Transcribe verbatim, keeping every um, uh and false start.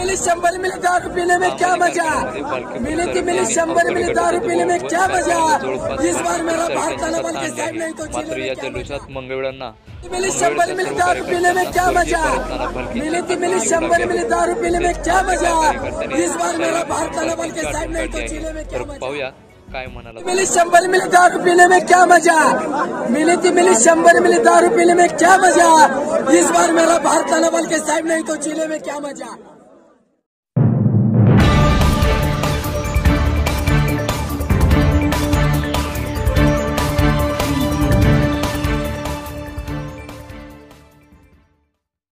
Milli शंबर milli दारू पीने में क्या मजा, मिली थी मिली शंबर मिली दारू पीने में क्या मजा, इस बार मेरा भारताला बल के साइड नहीं तो मात्र या जल्लोषात मंगळवेढांना मिली शंबर मिली दारू पीने में क्या मजा, मिली थी मिली शंबर मिली दारू पीने में क्या मजा, इस बार मेरा भारताला बल के साइड नहीं तो चिले में क्या मजा। पाहूया काय म्हणाला। मिली शंबर मिली दारू पीने में क्या मजा, मिली थी मिली शंबर मिली दारू पीने में क्या मजा, इस बार मेरा भारताला बल के साइड नहीं तो चिले में क्या मजा।